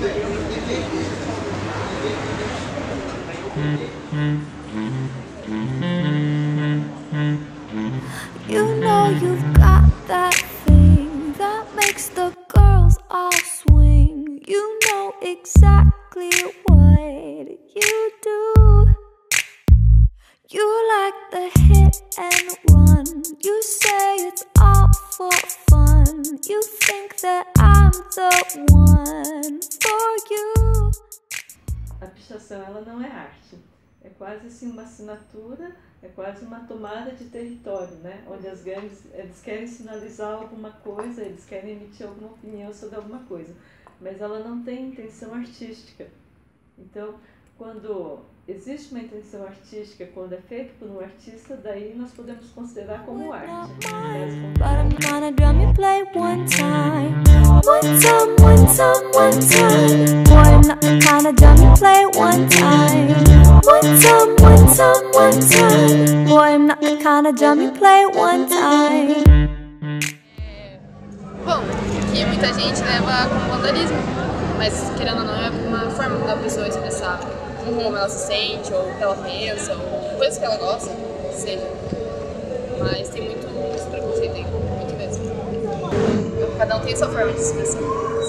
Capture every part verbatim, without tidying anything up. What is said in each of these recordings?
You know you've got that thing that makes the girls all swing. You know exactly what you do. You like the hit and run. You say it's all for fun. You think that I'm the one for you. A pichação, ela não é arte. É quase assim uma assinatura, é quase uma tomada de território, né? Onde as gangues, eles querem sinalizar alguma coisa, eles querem emitir alguma opinião sobre alguma coisa, mas ela não tem intenção artística. Então, quando existe uma intenção artística, quando é feito por um artista, daí nós podemos considerar como arte. But I'm gonna drum you play one time. One time, one time, one time. Boy, I'm not the kind of drum you play one time. One time, one time, one time. Boy, I'm not the kind of drum you play one time. É, bom, que muita gente leva como vandalismo, mas querendo ou não é uma forma da pessoa expressar como ela se sente, ou o que ela pensa, ou coisas que ela gosta, seja. Mas tem muito, muito preconceito aí, muito mesmo. Cada um tem a sua forma de expressão.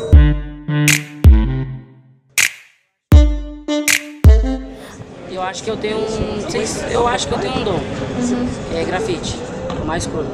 Eu acho que eu tenho um, não sei se, eu acho que eu tenho um dom. Uhum. É grafite, mais cor.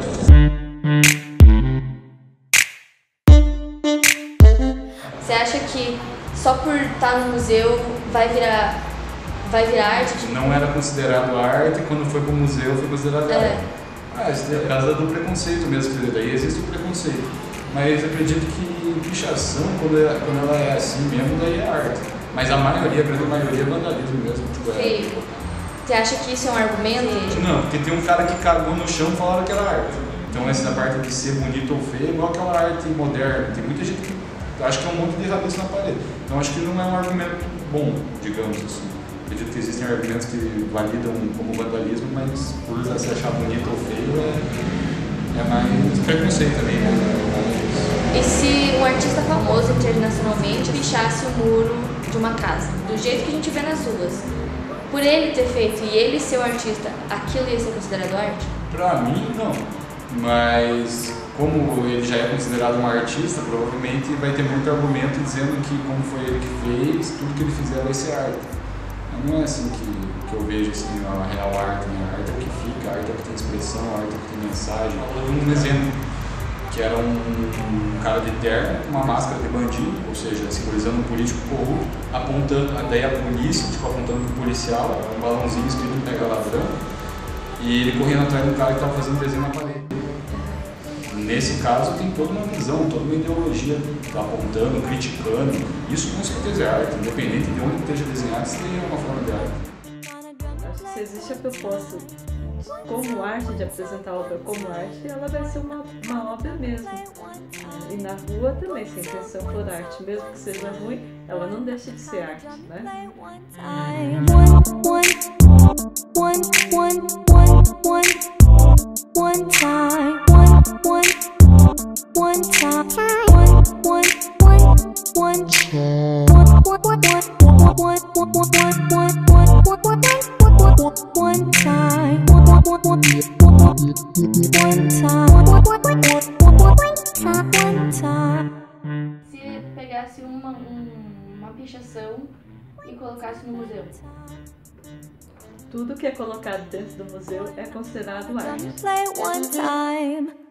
Você acha que só por estar no museu vai virar, vai virar arte? Tipo... Não era considerado arte, quando foi para o museu foi considerado é. arte. Ah, isso é por causa do preconceito mesmo, quer dizer, daí existe o preconceito. Mas acredito que pichação, quando, é, quando ela é assim mesmo, daí é arte. Mas a maioria, a grande maioria é vandalismo mesmo. Tipo, é... Sim. Você acha que isso é um argumento? Não, porque tem um cara que cagou no chão e falaram que era arte. Então essa parte de ser bonito ou feio é igual aquela arte moderna. Tem muita gente que acha que é um monte de rabisco na parede. Então acho que não é um argumento bom, digamos assim. Acredito que existem argumentos que validam como vandalismo, mas por se achar bonito ou feio é, é mais preconceito também, né? E se um artista famoso internacionalmente pichasse o muro de uma casa, do jeito que a gente vê nas ruas, por ele ter feito e ele ser o artista, aquilo ia ser considerado arte? Pra mim, não. Mas como ele já é considerado um artista, provavelmente vai ter muito argumento dizendo que como foi ele que fez, tudo que ele fizer vai ser arte. Não é assim que, que eu vejo assim, a real arte, né? A arte é o que fica, a arte é o que tem expressão, a arte é o que tem mensagem. Eu dou um exemplo, que era um, um cara de terno com uma máscara de bandido, ou seja, simbolizando um político corrupto, apontando, daí a polícia, tipo, apontando para o policial, um balãozinho escrito pega ladrão, e ele correndo atrás de um cara que estava fazendo desenho na parede. Nesse caso tem toda uma visão, toda uma ideologia apontando, criticando. Isso com certeza é arte, independente de onde esteja desenhado, isso é uma forma de arte. Acho que se existe a proposta como arte, de apresentar a obra como arte, ela vai ser uma, uma obra mesmo. E na rua também, se a intenção for arte, mesmo que seja ruim, ela não deixa de ser arte, né? One, one, one, one, one time, one, one, one time, one, one, one, one, one, one time, one time. Se pegasse uma, um, uma pichação e colocasse no museu? Tudo que é colocado dentro do museu é considerado arte. Play one time.